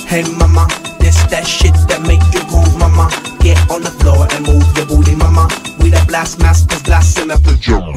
Hey mama, this that shit that make you groove, mama. Get on the floor and move your booty, mama. We the blast masters, blasting up the drum.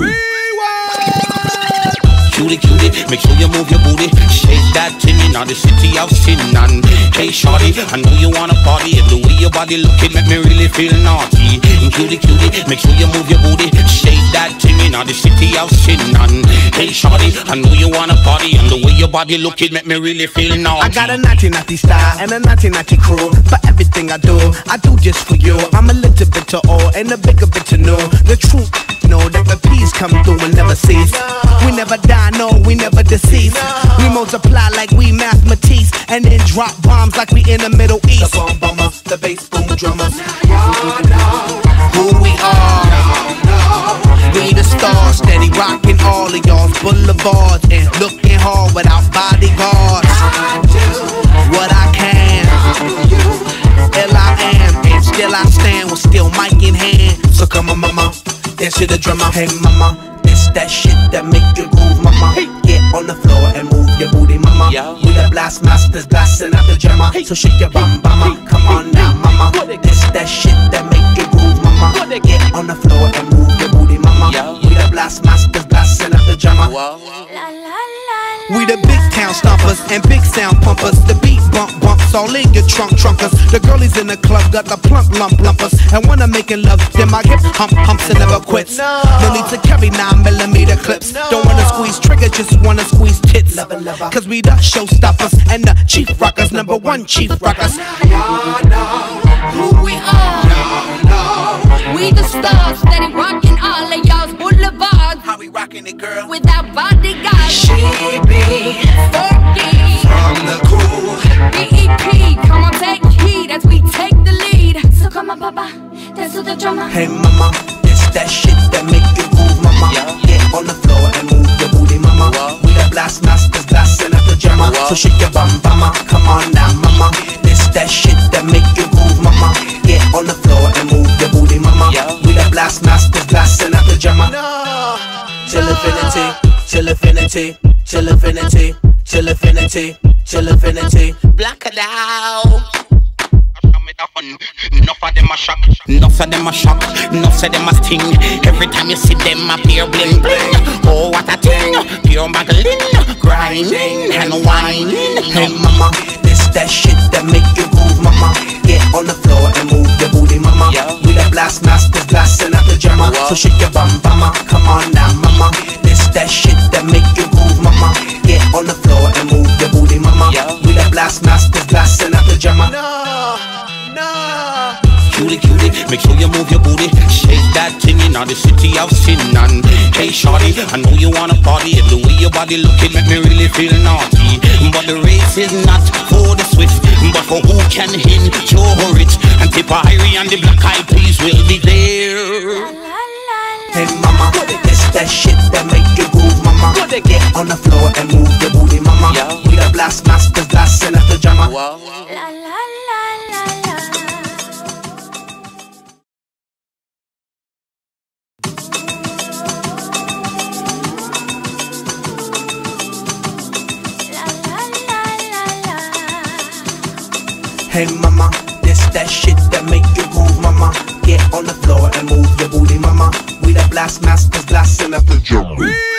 Cutie, cutie, make sure you move your booty. Shake that thing in the city of sin. And hey shorty, I know you wanna party. And the way your body looking make me really feel naughty. Cutie, cutie, make sure you move your booty. Shake that thing in the city of sin. And hey shorty, I know you wanna party. And the way your body looking make me really feel naughty. I got a naughty naughty style and a naughty naughty crew. For everything I do just for you. I'm a little bit to all and a bigger bit to know. The truth, know that the peace come through and never cease. We never die, no, we never deceive. We multiply like we mathematics, and then drop bombs like we in the Middle East. The bomb bomber, the bass boom drummers. Who we are. We the stars, steady rocking all of y'all's boulevards and looking hard without bodyguards. I do what I can. Ill I am, and still I stand with still mic in hand. So come on, mama, dance to the drummer. Hey, mama, this that shit that make you groove, mama. Get on the floor and move your booty, mama. We the blast masters, blasting out the drummer. So shake your bum, mama. Come on now, mama. This that shit that make you groove, mama. Get on the floor and move your booty, mama. We the blast masters, blasting out the drummer. We the big town stompers and big sound pumpers. The beat bump bumps all in your trunkers. The girlies in the club got the plump lumpers. And when I'm making love, then my hip humps and never quits. No need to carry 9mm clips. Don't wanna squeeze trigger, just wanna squeeze tits. Cause we the showstoppers and the chief rockers, #1 chief rockers. Y'all know who we are. We the stars, steady rocking all of y'all's boulevards. How we rocking it, girl? Without bodyguards. She be Fergie from the cool. BEP, come on, take heed as we take the lead. So come on, papa, dance to the drummer. Hey mama, this that shit that make you groove, mama. Get on the floor and move your booty, mama. We the blast masters, blasting out the drummer. So shake your bum, mama. Come on now, mama. This that shit that make you groove, mama. Get on the floor and move your booty, mama. We the blast masters, blasting out the drummer. Till infinity, till infinity, till infinity, till infinity, till infinity. Black it out. Enough of them a shock, enough of them a shock, enough of them a sting. Every time you see them appear bling bling. Oh what a thing, pure Magdalene, grinding and whining. Hey mama, this that shit that make you groove, mama. Get on the floor and move your booty, mama. We the blast masters, blasting out the drummer. So shake your bum, mama. Come on now, mama. This that shit that make you groove, mama. Get on the floor and move your booty, mama. We the blast masters, blasting out the drummer. Cutie, cutie, make sure you move your booty. Shake that thing in the city of sin. And hey shorty, I know you wanna party. And the way your body looking make me really feel naughty. But the race is not for the swift, but for who can endure it. And Tipperary and the Black Eyed Peas will be there. Hey mama, this that shit that make you groove, mama. Get on the floor and move your booty, mama. We the blast masters, blasting out the drummer. Hey mama, this that shit that make you groove, mama. Get on the floor and move your booty, mama. We the blast masters, blasting up the drum.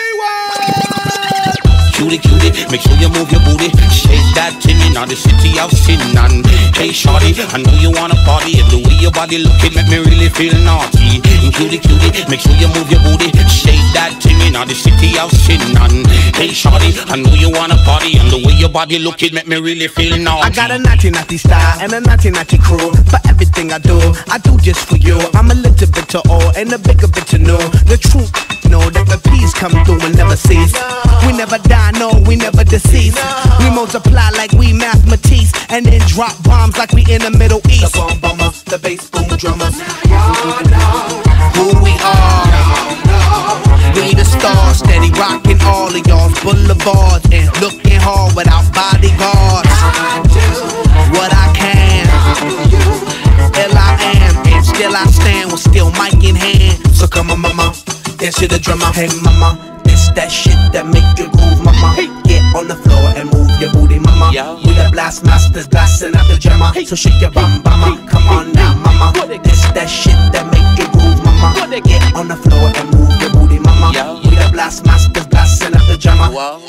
Cutie, cutie, make sure you move your booty. Shake that thing in the city of sin. And hey shorty, I know you wanna party. And the way your body looking make me really feel naughty. Cutie, cutie, make sure you move your booty. Shake that thing in the city of sin. And hey shorty, I know you wanna party. And the way your body looking make me really feel naughty. I got a naughty naughty style and a naughty naughty crew. For everything I do just for you. I'm a little bit to all and a bigger bit to know. The truth, know that the peace come through and never cease. We never die, no, we never deceive. We multiply like we mathematics, and then drop bombs like we in the Middle East. The bomb bomber, the bass boom drummers. Who we are. We the stars, steady rocking all of y'all's boulevards and looking hard without bodyguards. I do what I can. Ill I am, and still I stand with still mic in hand. So come on, mama, dance to the drummer. Hey mama, this that shit that make you groove, mama. Get on the floor and move your booty, mama. We the blast blast masters blasting out the jammer. So shake your bum, mama. Come on now, mama. This that shit that make you groove, mama. Get on the floor and move your booty, mama. We the blast masters blasting out the jammer.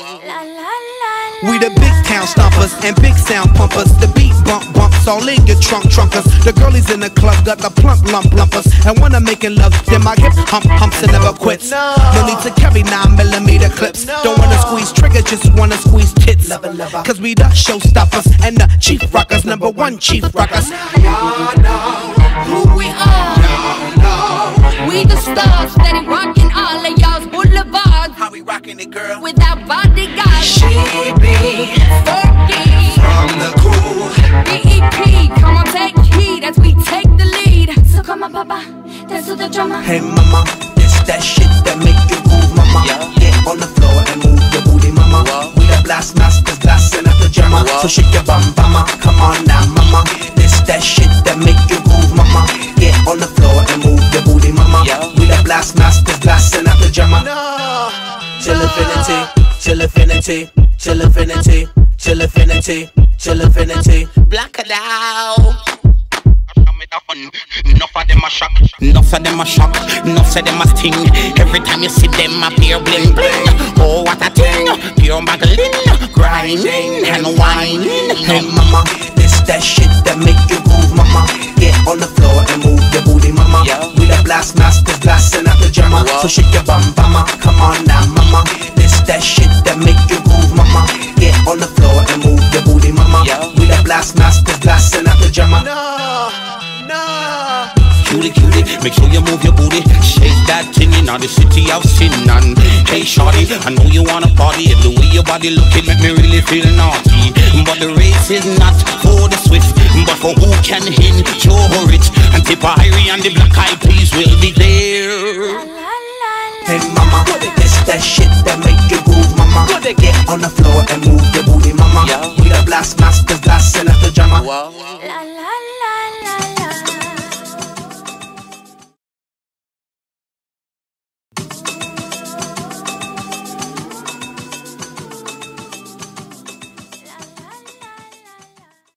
We the big town stompers and big sound pumpers. The beat bumps all in your trunkers. The girlies in the club got the plump lumpers. And when I'm making love, then my hips humps and never quits. No need to carry 9mm clips. Don't wanna squeeze trigger, just wanna squeeze tits. Cause we the showstoppers and the chief rockers, #1 chief rockers. Y'all know who we are. We the stars, steady rocking all of y'all's boulevards. How we rocking it, girl? Without bodyguards. She be Fergie from the cool. BEP, come on, take heed as we take the lead. So come on, papa, dance to the drummer. Hey mama, this that shit that make you move, mama. Get on the floor and move your booty, mama. We the blast masters blasting out the jammer. So shake your bum, mama. Come on now, mama. This that shit that make you move, mama. Get on the floor and move your booty, mama. We the blast masters blasting out the jammer. Till infinity, till infinity, till infinity, till infinity, till infinity. Black it out. Enough of them a shock, enough of them a shock, enough of them a sting. Every time you see them appear bling bling. Oh what a thing, pure Magdalene, grinding and whining. Hey mama, this that shit that make you move, mama. Get on the floor and move your booty, mama. We the blast masters blasting out the jammer. So shake your bum, mama. Come on now, mama. This that shit that make you move, mama. Get on the floor and move your booty, mama. We the blast masters blasting out the jammer. Cutie, make sure you move your booty. Shake that thing in the city of sin. And hey shorty, I know you wanna party. And the way your body looking make me really feel naughty. But the race is not for the swift, but for who can endure it. And Tipperary and the Black Eyed Peas will be there. Hey mama, this that shit that make you groove, mama. Get on the floor and move your booty, mama. We the blast masters blasting out the jammer.